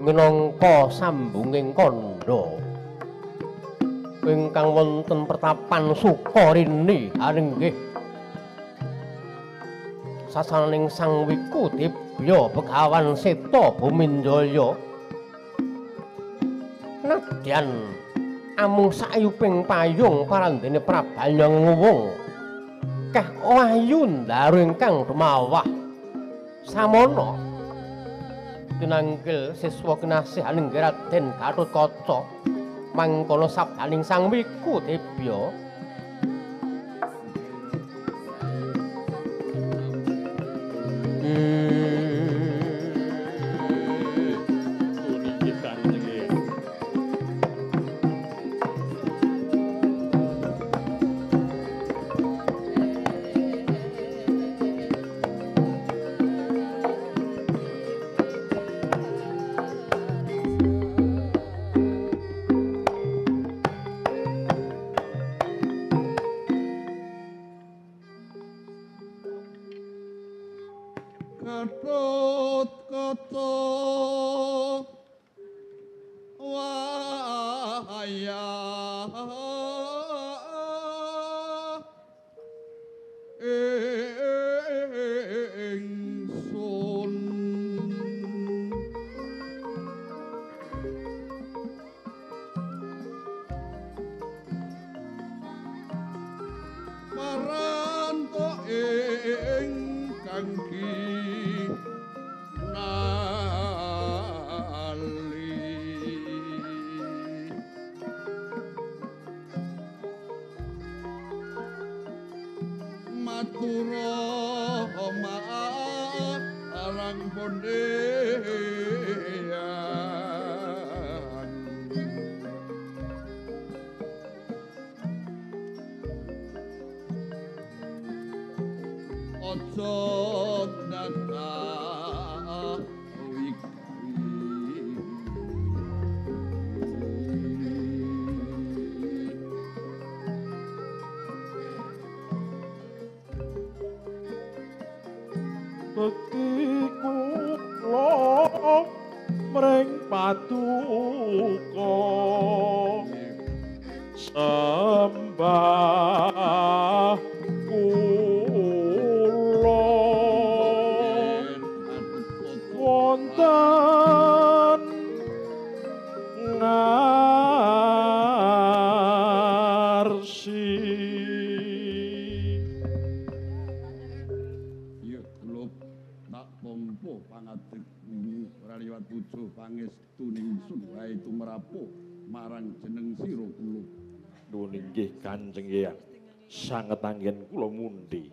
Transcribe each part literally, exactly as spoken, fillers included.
minangka sambunging kandha ingkang wonten pertapan Sukarini haringgih sasaning Sang Wikudibya Begawan Seta Buminjaya nadyan amung sayuping payung parandene Prabanyang wong keh wahyu ndaru ingkang dumawah samana tinanggil siswa kinasihaning Raden Gatotkaca mangkono sabdaning Sang Wikudibya Kanjeng Hyang sanget anggen kula mundi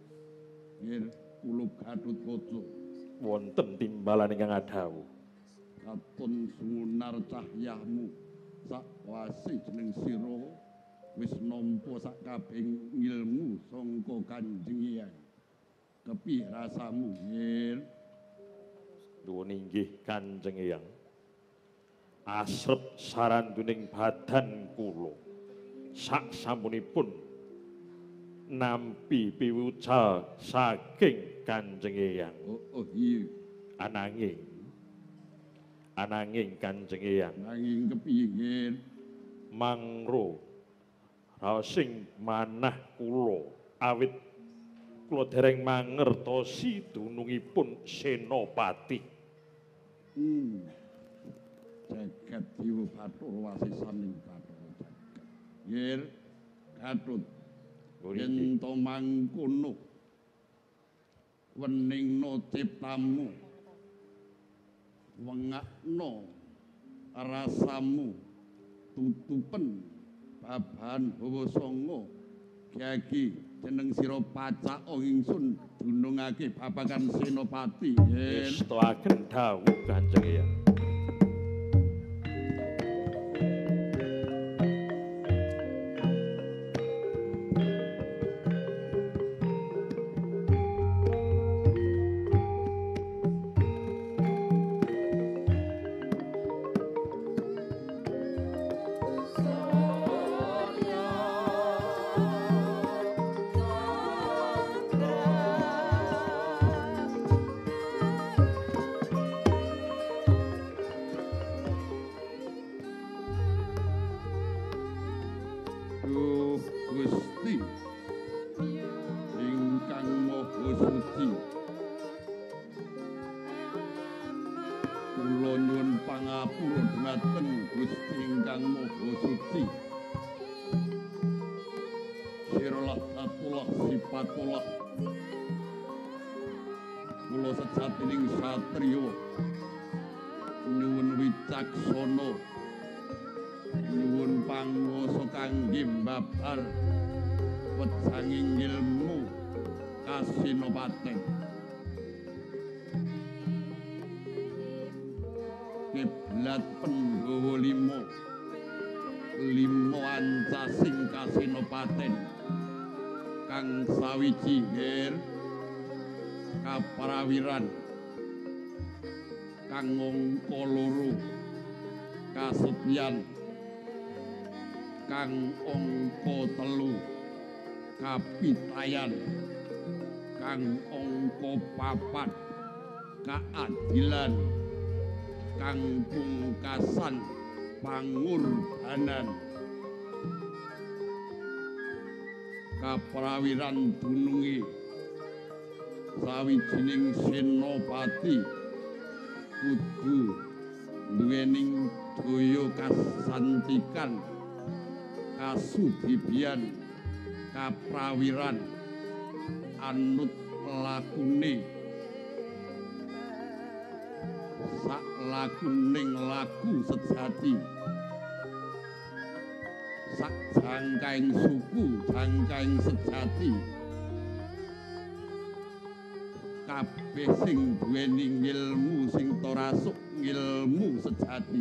nggih kula Gatotkaca wonten timbalan ingkang adhawuh katon sumunar cahyamu sakwasi jeneng sira wis nampa sakabehing ilmu sangka Kanjeng Hyang kepiye rasamu nggih nuwun inggih Kanjeng Hyang asrep saranduning badan kula sak sampunipun nampi piwucal saking Kanjeng Hyang. Oh, oh iya. Ananging ananging Kanjeng Hyang. Ananging kepiye nggih? Mangro raosing manah kula awit kula dereng mangertosi dunungipun Senopati. Hmm. Jagat Dewa Bathara wasisaning Bathara. Nggih, Gatut. Yen to mangkono weningna ciptamu wengakno rasamu tutupen babahan Hawa Sanga Kyai jeneng sira pacak ingsun dunungake babagan Senopati. Istaaken dawuh Kanjeng Hyang. nyuwun pangapura dhumateng Gusti ingkang Maha Suci. Siralah satulah sipatulah kula sejatining satriya nyuwun wicaksana nyuwun panguwasa kangge mbabar wejanging ilmu kasinopaten. Kiblat Pandhawa lima lima ancasing kasinopaten kang sawiji ger kaparawiran kang angka loro kasetyan kang angka telu kapitayan kang angka papat kaadilan kang pungkasan pangurbanan. Kaparawiran dunungi sawijining senopati kudu duwening daya kasantikan kasudibian kaprawiran anut lakune sak lakuning laku sejati sak jangkaing suku jangkaing sejati kabeh sing duweni ilmu sing torasuk ilmu sejati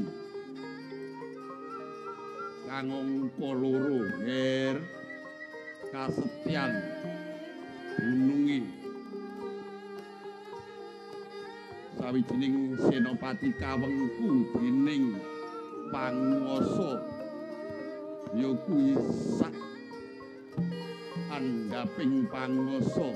kang angka loro nger kasetyan dunungi sawijining senopati kawengku dening panguwasa ya kuwi sak andhaping panguwasa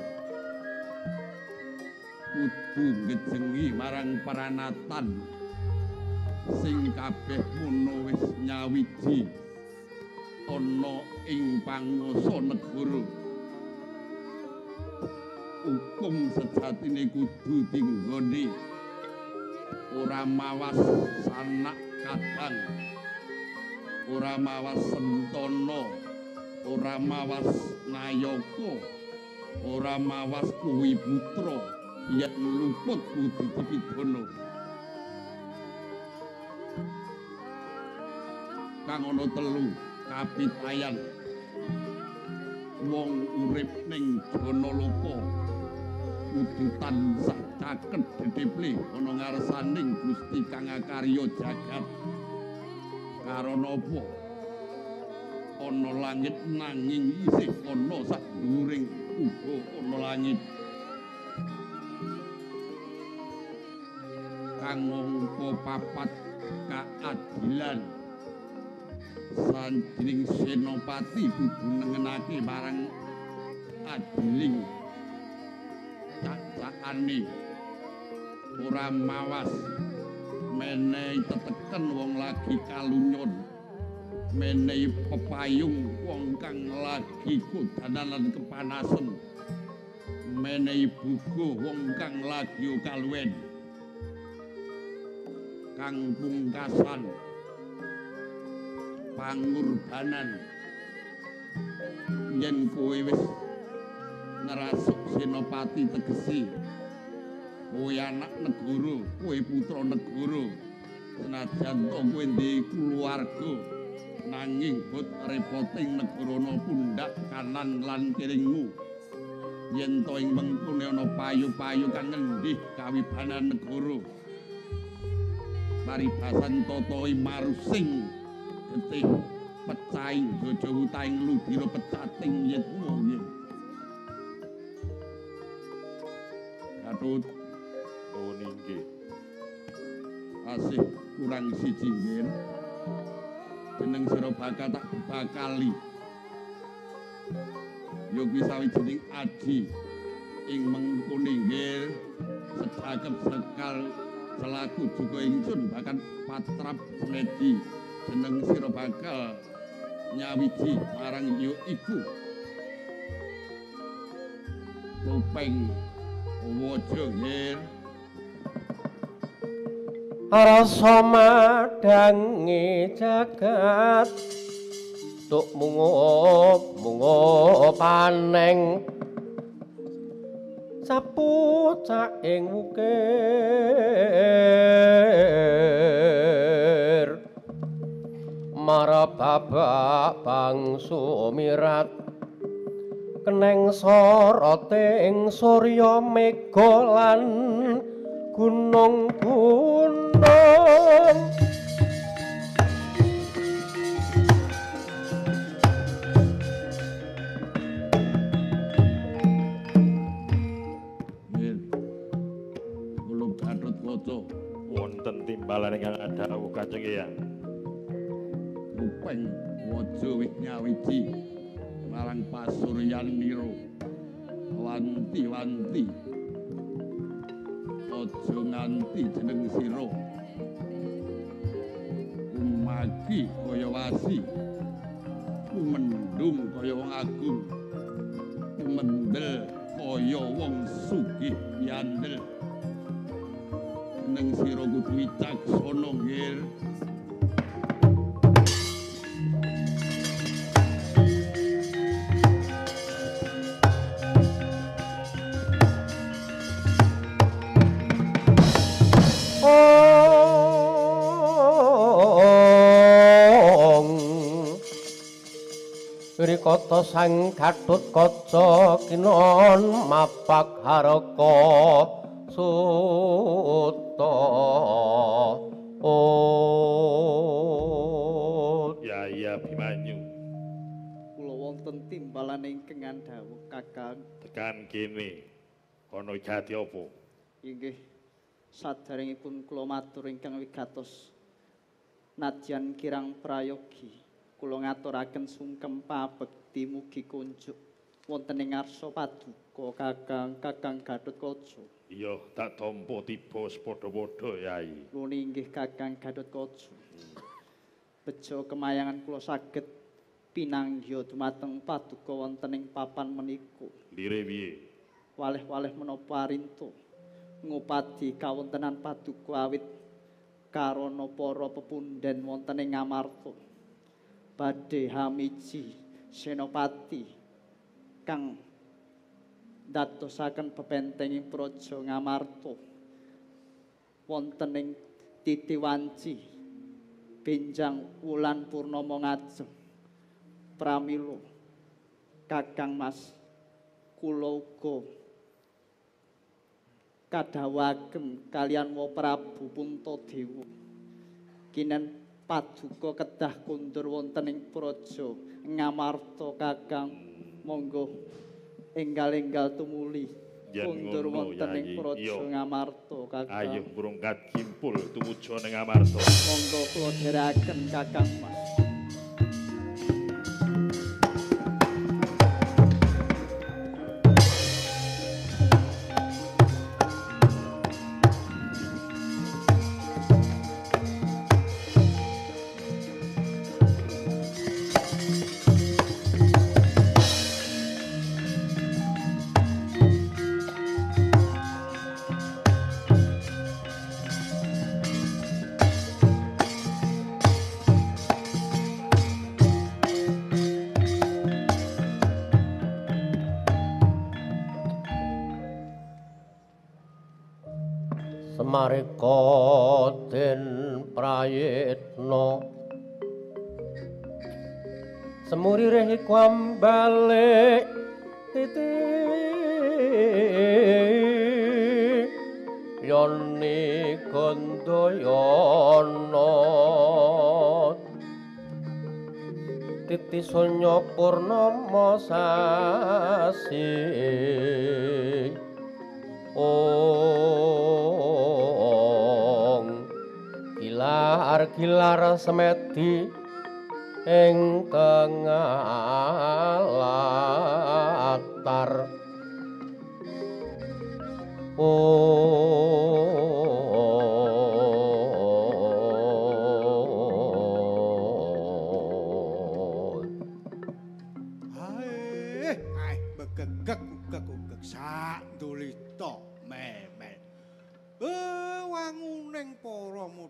kudu ngejengi marang pranatan sing kabeh mono wis nyawiji ana ing panguwasa negara. Hukum sejatine kudu dinggoni ora mawas sanak kadang, ora mawas sentana, ora mawas nayaka, ora mawas kuwi putra yen luput kudu dipidana. Kang ana telu kapitayan wong urip ning jana loka kudu tansah caket dhedeple ana ngarsaning Gusti kang akarya jagat. Karana apa? Ana langit nanging isih ana sak dhuwuring uga ana langit. Kang angka papat kaadilan sanjing senopati kudu nengenake barang adiling cacakane ora mawas menehi teteken wong lagi kalunyon menehi pepayung wong kang lagi kodanan lan kepanasan menehi buku wong kang lagi kaluwen kang pungkasan pangurbanan yen kowe wis ngrasuk senopati tegesi kowe anak negara kowe putra negara senajan to kowe ndek keluarga nanging bot repoting negarana pundak kanan lan kiringmu yen to ing mengkune ana payu-payu kang ngendih kawibanan negara paribasan tata marusing getih pecaing jojo hutaing ludira pecating yetmu yen Gatut nuwun inggih asih kurang siji nggih jeneng sira bakal tak bakali ya kuwi sawijining aji ing mengkune nggih sedakep sekal selaku juga ingsun bahkan patrap semedi jeneng sira bakal nyawiji marang yo iku Topeng Waja nggih rasa madangi jagat tuk mungup mungup paneng sapucak ing wukir marababak bangsu mirat keneng soroting surya mega lan gunung-gunung wonten timbalan ingkang adhawuh Kanjeng Eyang. Rupeng waja winyawiji marang pasuryan nira. Wanti-wanti aja nganti jeneng sira umagi kaya wasi, mendung kaya wong agung, mendel kaya wong sugih yandel. Neng sira kudu wicaksana nggih. Rikata sang Gatotkaca kinon mapak haraka Suta. Oh ya ya Bimanyu. Kula wonten timbalan ingkang andhawuh Kakang. Tekan kene ana jati apa? Inggih sadaringipun kula matur ingkang wigatos nadyan kirang prayogi kula ngaturaken sungkem pabekti mugi kunjuk wonten ing ngarsa paduka Kakang Kakang Gatotkaca. Iya, tak tampa tiba sepadha-padha Yai. Nuwun inggih Kakang Gatotkaca. Bejo kemayangan kula saged pinanggya dumateng paduka wonten ing papan menika. Lire piye? Walih-walih menapa arinto ngupadi kawontenan paduka awit karana para pepundhen wonten ing Ngamarta badhe hamiji senopati kang dadosaken bebentenging praja Ngamarta wonten ing Titiwanci benjang wulan purnama ngajeng pramila Kakang Mas kula uga kadhawaken kalian Wa Prabu Puntadewa kinen paduka kedah kundur wonten ing praja Ngamarta Kakang monggo enggal-enggal tumuli kundur wonten ing praja Ngamarta Kakang. Ayo brungkat kimpul tumuju ning Ngamarta. Monggo kula dherekaken Kakang Mas. Samarika den prayitna semurire iku ambale titi yoni gandayana titi sunya purnama sasi ong gilar-gilar semedi ing tengah latar oh ae ae begegek ugek-ugek sak ndulita memel eh wanguning para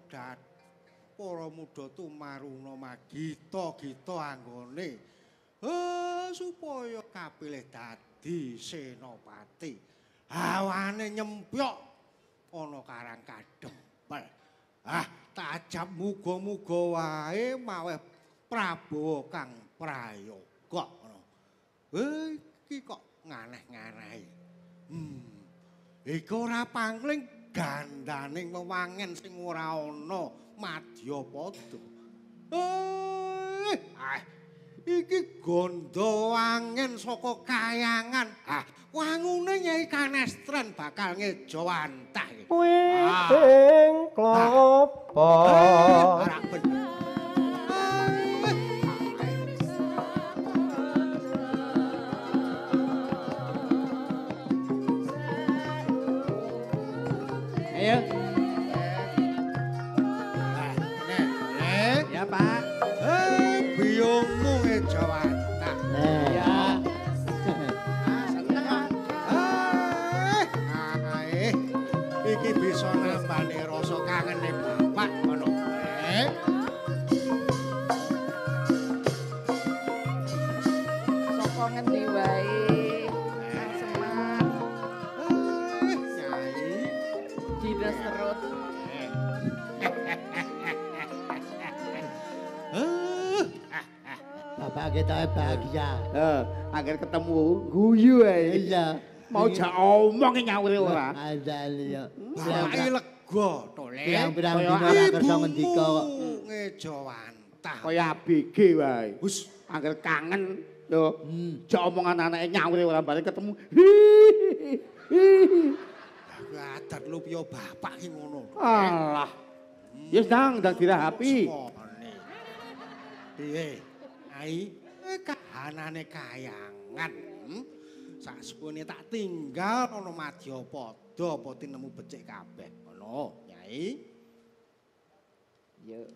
para muda tumaruna magita-gita anggone eh supaya kapilih dadi senopati. Hawane nyempyok ana karang kadempel. Ah, tajab muga-muga wae maweh Prabowo kang prayoga ngono. Eh, iki kok nganeh-nganehi. Hmm. Iku ora pangling gandaning wewangen sing ora ana Madyapada. Eh, ah, iki gondo wangen saka kayangan. Ah, wangune Nyai Kanestren bakal ngejo antah. Wing klopo. Ora bener. Ayo. Nah, nek, nek. Ya, Pak. Eh, biyungmu ngejo antah. Ya. Eh, ae. Iki bisa nambani rasa kangene bapak ngono. Eh. Saka ngendi wae? Kang Semar, Eh, Nyai. dinas terus. Eh, Bapak kita bahagia. Eh, akhir ketemu guyu ae. Iya. Mau jak omong nyawure ora. Ada liya. bapak iki lega to, Le. Pirang-pirang dina ora kersa ngendika kok. Ngejo antah. Kaya A B G wae. Hus, Angger kangen lho. Hmm. Jak omongan anake nyawure ora balik ketemu. aku adat lu piye bapak ki ngono. Alah. Ya ndang ndang dirahapi. Semone. Piye? Ai, eh, kahanane kayangan. Hmm? Saksepune tak tinggal ana Madyapada apa tinemu becik kabeh. Ngono, Nyai. Yo.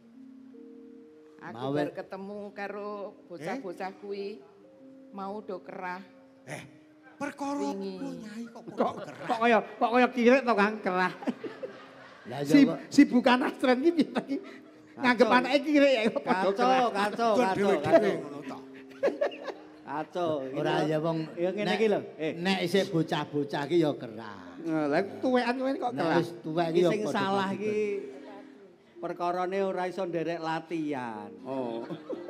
Aku Mawon. baru ketemu karo bocah-bocah kuwi mau do kerah. Eh, perkara Wingi. apa, Nyai kok Kok padha kerah? kok kaya kok kaya kirek to Kang kerah. Lah Si ya kok. si bukan astren iki piye iki? Nganggep anake kirek ya kok padha Kacau, kerah. kacau, Kok kacau, dhewe-dhewe kacau. ngono to. Kacau. Ora ya wong. Ya ngene nek- iki lho. Eh, Nek isih bocah-bocah ki ya kerah. Nah, Lah tuwekan kowe kok Nek kerah. wis tuwek ki iki ya sing padha salah pamit. iki perkarane ora iso nderek latihan. Oh.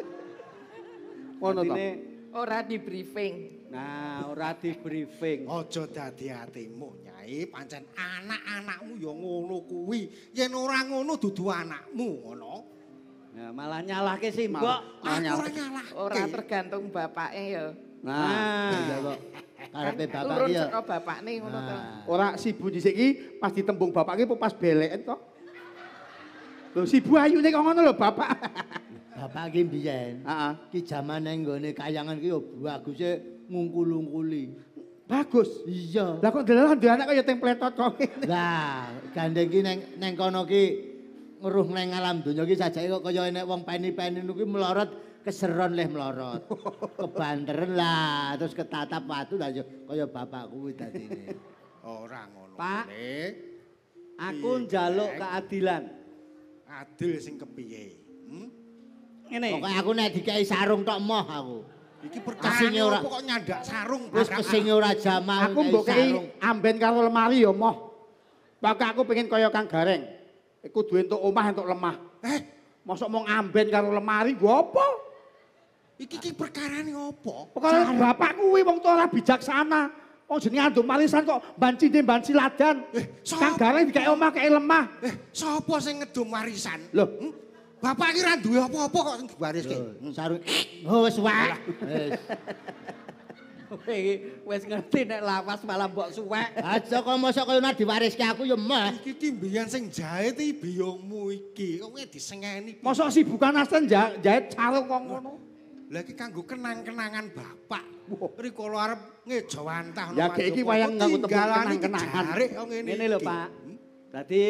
Ngono to. Artine, Ora di briefing. nah, ora di briefing. Aja dadi atimu, Nyai. Pancen anak-anakmu ya ngono kuwi. Yen ora ngono dudu anakmu, ngono. Nah, malah nyalahke simbok. Malah Aku nyalah. ora nyalahke. Ora tergantung bapake ya. Nah, iya Nah, kok. Karepe bapak Turun ki ya. saka bapakne ngono to. Nah. Ora sibu dhisik iki pas ditembung bapak iki apa pas beleken to. Lho sibu ayune kok ngono lho bapak. Bapak ki mbiyen. Heeh. Ki jamane nggone kayangan ki ya baguse ngungkul-ungkuli. Bagus. Iya. Lah kok delalah duwe anak kaya templetot kok. Lah, gandeng ki neng neng kono ki ngeruh neng alam donya ki sajake kok kaya enek wong peni-peni niku melorot keseron leh melorot. Kebanteren lah, terus ketatap watu lah ya kaya bapak kuwi dadine. Ora ngono. Pak. Le. aku Piye, njaluk Jeng? keadilan. Adil sing kepiye? Hmm? Ngene. Pokoke aku nek dikai sarung tok moh aku. Iki Kesinge perkara ora- apa kok nyandak sarung Wis barang- kesinge ora jamah Aku mbok kei sarung. amben karo lemari ya moh. Maka aku pengen kaya Kang Gareng. Iku duwe entuk omah entuk lemah. Eh, Mosok mau ngamben karo lemari nggo apa? iki ki perkarane apa? Pokoke bapak kuwi wong tua ora bijaksana. Wong jenenge andum marisan kok banci de banci ladan. Eh, Kang sapa? Gareng dikek omah kek lemah. Eh, sapa sing ngedum warisan? Loh, Hmm? Bapak iki ra duwe apa-apa kok sing diwariske. Loh, sarung. Oh wis wae. Wis. Kowe iki wis ngerti nek lawas malah mbok suwek. Aja kok mosok kaya ora diwariske aku ya meh. Iki ki mbiyen sing jahit iki biyungmu iki. Kok kowe disengeni. piye? mosok si bukan asten ja- jahit sarung kok ngono. Lah iki kanggo kenang-kenangan bapak. Rikala arep ngejawantah Ya, kayak iki wayang nganggo tembung kenang-kenangan. kok ngene. Ngene lho, iki. Pak. Hmm? Dadi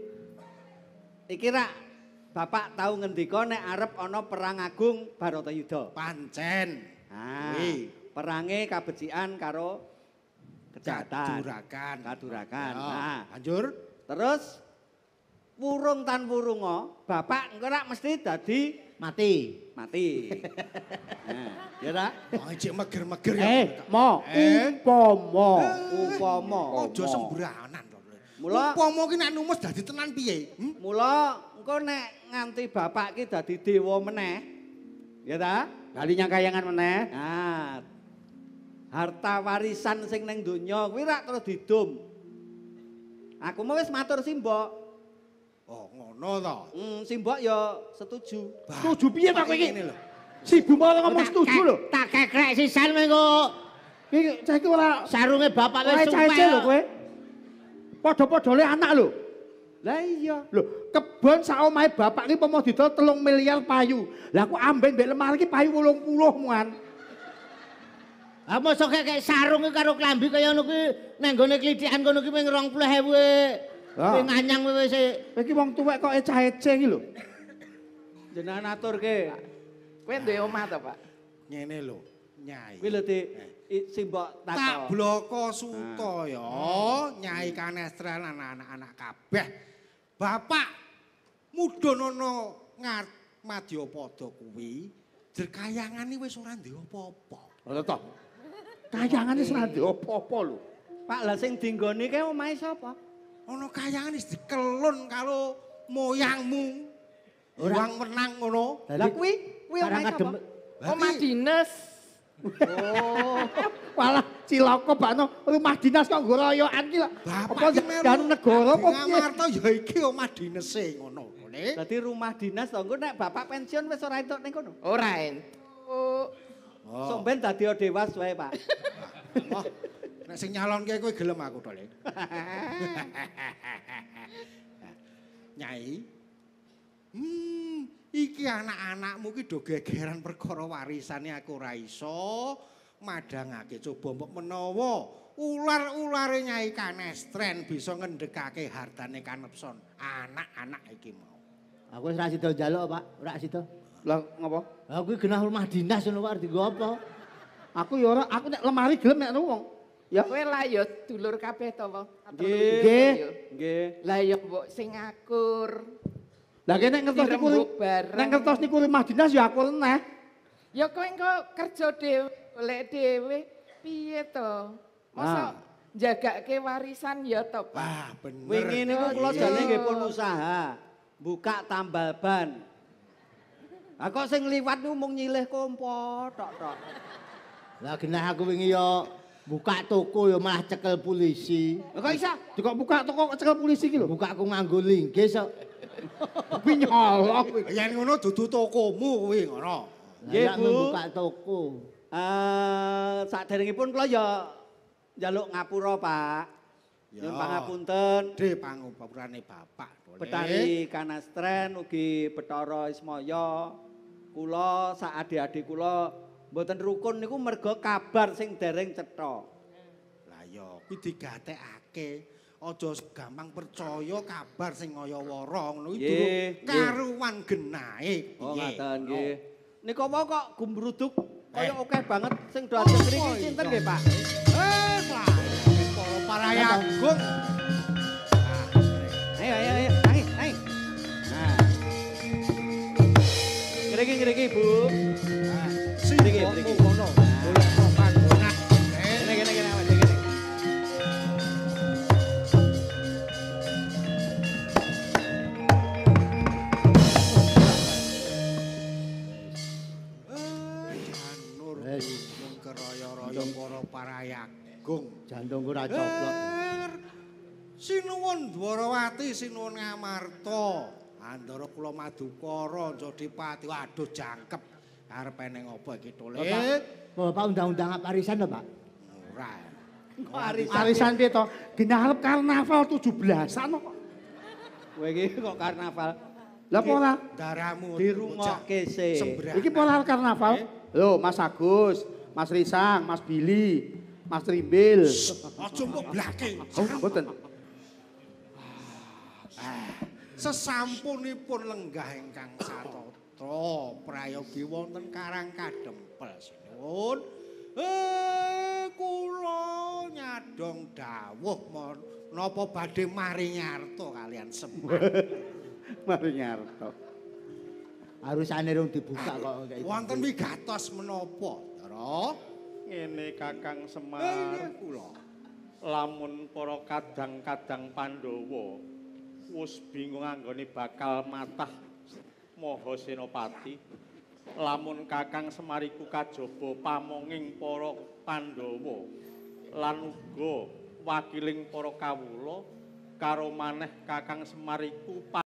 iki rak Bapak tahu ngendika nek arep ana perang agung Baratayuda. Pancen. Nah, Kuwi. perange kabecikan karo kejahatan. Kadurakan. Kadurakan. Ya, Nah, lanjur. terus wurung tan wurunga, bapak engko rak mesti dadi Mati. mati. Nah, ya ta? Oh, cek meger-meger ya. Eh, mo, umpama. Upama. Aja sembranan to. Mula- Upama ki nek numus dadi tenan piye? Hmm? Mula engko nek nganti bapak ki dadi dewa meneh. Ya ta? Kali nyang kayangan meneh. Nah, harta warisan sing ning donya kuwi rak terus didum. Aku mau wis matur Simbok. Oh, ngono to. Hmm, Simbok ya setuju. Setuju piye tak kowe iki? Ngene lho. Si Bu malah ngomong setuju lho. Tak kekrek sisan mengko. Iki cah iki ora Sarunge bapak ora wis cece lho kowe. Padha-padhane anak lho. Lah iya. Lho, kebon sak omahe bapak iki pomo didol telung miliar payu. Lah aku amben mbek lemari iki payu wolung puluh muan. Ah mosok kayak sarung karo klambi kaya ngono kuwi nang gone klithikan kono kuwi ping rong puluh ewu. Ah. Ping anyang wis Kowe iki wong tuwek kok ecah-ece iki lho. Jenengan aturke. Kowe duwe omah to, Pak? Ngene lho, Nyai. Kuwi lho Dik, i- Simbok Tak takok. bloko suto ya, Nyai Kanestren anak-anak kabeh. Bapak mudhonono ngat Madyapada kuwi, jerkayangane wis ora ndek apa-apa. Lho to. Kayangane wis ora ndek apa-apa lho. Pak, lah sing dinggoni kae omahe sapa? Ana kayangane wis dikelun karo moyangmu. Ora. Wang menang ngono. Lah kuwi kuwi barang omahe adem. sapa? Omah dinas. Oh, malah cilaka bakno rumah dinas kok nggo royokan ki lho. Bapak Apa iki melu jan negara apa piye? Ngamarta ya iki omah dinese ngono. Ngene. Dadi rumah dinas to, engko nek bapak pensiun wis ora entuk ning kono. Ora entuk. Oh. Somben dadi dewas wae, Pak. Oh, nek sing nyalonke kowe gelem aku to, Le. Nyai. Hmm, iki anak-anakmu ki do gegeran perkara warisane aku ora iso madhangake coba mbok menawa ular-ulare Nyai Kanestren bisa ngendhekake hartane Kanepson anak-anak iki mau. Aku wis ra sida njaluk, Pak. Ora sida. Lah ngopo? Lah kuwi genah rumah dinas ngono Pak dienggo apa? Aku ya ora, aku nek lemari gelem nek wong. Ya. Kowe lah ya dulur kabeh to, Pak. Nggih. Nggih. Nggih. Lah ya mbok sing ngakur. Lah kene ngertos niku Dirembuk bareng. nek ngertos niku rumah dinas ya aku leneh. Ya kowe engko kerja dhewe, golek dhewe. Piye to? Masa jagake warisan ya to, Pak? Wah, bener. Wingi niku kula iya. jane nggih pun usaha buka tambal ban. Lah kok sing liwat niku mung nyilih kompo tok-tok. Lah genah aku wingi ya buka toko ya malah cekel polisi. Lah kok iso? Dikok buka toko kok cekel polisi iki lho. Buka aku nganggo linggis kok. Kuwi nyolong kuwi. Yen ngono dudu tokomu kuwi ngono. Nggih, Lah, Bu. buka toko. Eh saderengipun kula ya njaluk ngapura, Pak. Ya. Nyuwun pangapunten. Gede pangupurane bapak. Dole. Betari Kanastren ugi Bathara Ismaya. Kula sak adik-adik kula mboten rukun niku merga kabar sing dereng cetha. Lah ya kuwi digatekake. Aja gampang percaya kabar sing kaya wara ngono iki durung Nggih, nggih. karuan genahe. Oh piye. ngaten Ngono. nggih. Nika wae kok gumbruduk kaya Eh. akeh banget sing do ajeng mriki Oh, sinten iya. nggih, Pak? Eh, lah, para parayagung. Ayo ayo ayo, tangi, tangi. Nah. Ngriki ngriki, Bu. Sing Mriki, mriki. ngono. Golekno panggonan. Eh, Kene kene kene awake kene. janur Wes. gunung keraya-raya para parayagung. Jantungku ra coplok. Eh, Sinuwun Dwarawati, sinuwun Ngamarta. Andara kula Madukara, Jodipati. Waduh jangkep. Karepe ning apa iki to, Le? Bapak, Bapak undang-undang arisan lho, Pak. Ora. Arisan piye to? Genah arep karnaval tujuh belasan kok. Kowe iki kok karnaval. Lah apa ora? Daramu Dirungokke sih. sembrang. Iki pola karnaval. Lho, Mas Agus, Mas Risang, Mas Billy, Mas Trimbil. Aja mbok blake. Oh, mboten. Sesampunipun lenggah ingkang satata prayogi wonten Karang Kadempel sinuwun Eh, kula nyadong dawuh napa badhe maring arta kalian Semar. Maring arta. Harusane rung dibuka kok kayak Wonten wigatos menapa, Ndara? Ngene Kakang Semar. Eh, kula. Lamun para kadang-kadang Pandhawa wis bingung anggone bakal matah Maha Senopati. Lamun Kakang Semar iku kajaba pamonging para Pandhawa lan uga wakiling para kawula karo maneh Kakang Semar iku